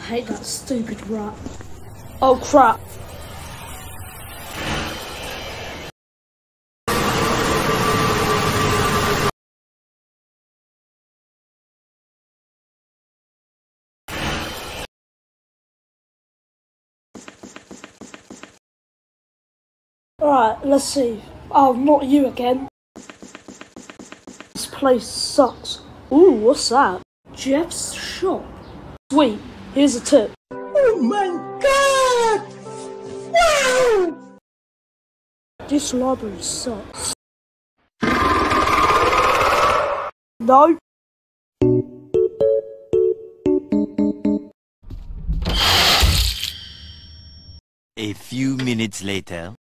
hate that stupid rat. Oh crap. Alright, let's see. Oh, not you again. This place sucks. Ooh, what's that? Jeff's shop. Sweet, here's a tip. Oh my god! Wow! This library sucks. No. A few minutes later.